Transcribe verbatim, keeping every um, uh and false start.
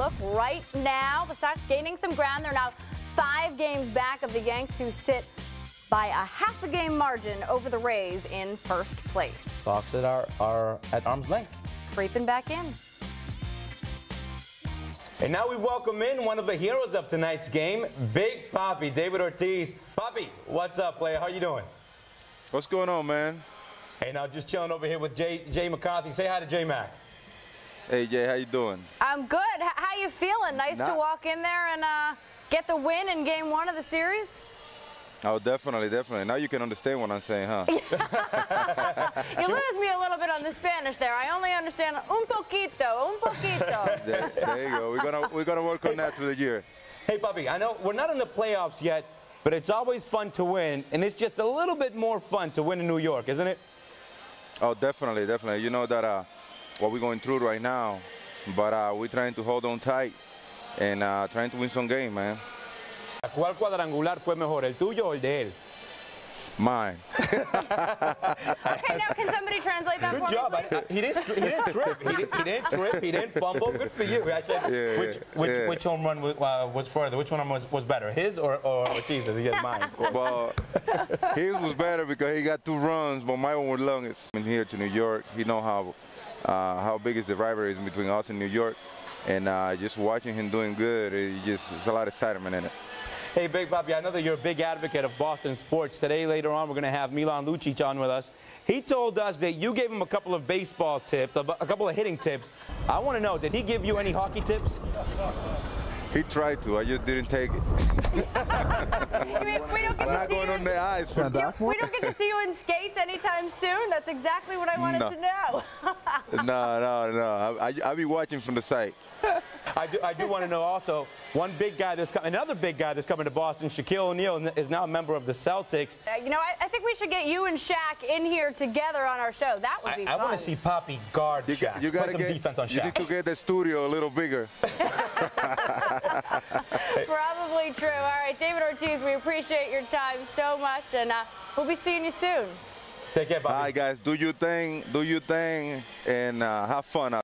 look right now. The Sox gaining some ground. They're now five games back of the Yanks, who sit by a half a game margin over the Rays in first place. Sox at, our, are at arm's length. Creeping back in. And now we welcome in one of the heroes of tonight's game, Big Papi, David Ortiz. Papi, what's up, player? How you doing? What's going on, man? Hey, now just chilling over here with Jay, Jay McCarthy. Say hi to J Mac. Hey, Jay, how you doing? I'm good. H how you feeling? Nice Not to walk in there and uh, get the win in game one of the series? Oh, definitely, definitely. Now you can understand what I'm saying, huh? You lose me a little bit on the Spanish there. I only understand un poquito, un poquito. there, there you go. We're gonna we're gonna work on that through the year. Hey, Papi, I know we're not in the playoffs yet, but it's always fun to win, and it's just a little bit more fun to win in New York, isn't it? Oh, definitely, definitely. You know that uh, what we're going through right now, but uh, we're trying to hold on tight and uh, trying to win some game, man. ¿Cuál cuadrangular fue mejor, el tuyo o el de él? Mine. Okay, now can somebody translate that Good for job. me, I, I, he, didn't, he didn't trip. He, did, he didn't trip. He didn't fumble. Good for you. I said, Yeah, which, which, yeah. which home run was, uh, was further? Which one was, was better, his or, or Ortiz's? He had mine, of course. Well, his was better because he got two runs, but my one was longest. I'm here to New York. You know how uh, how big is the rivalry is between us and New York, and uh, just watching him doing good, it just there's a lot of excitement in it. Hey, Big Papi, I know that you're a big advocate of Boston sports. Today, later on, we're going to have Milan Lucic on with us. He told us that you gave him a couple of baseball tips, a couple of hitting tips. I want to know, did he give you any hockey tips? He tried to. I just didn't take it. we, we don't get I'm not to going see on you, the ice. For you, we don't get to see you in skates anytime soon. That's exactly what I wanted No. to know. No, no, no. I, I, I'll be watching from the site. I do, I do want to know also, one big guy that's coming, another big guy that's coming to Boston, Shaquille O'Neal, is now a member of the Celtics. Uh, you know, I, I think we should get you and Shaq in here together on our show. That would be I, I fun. want to see Papi guard You, Shaq. you Play gotta some get. defense on You Shaq. need to get the studio a little bigger. Probably true. All right, David Ortiz, we appreciate your time so much, and uh, we'll be seeing you soon. Take care, Papi. All right, guys, do your thing, do your thing, and uh, have fun out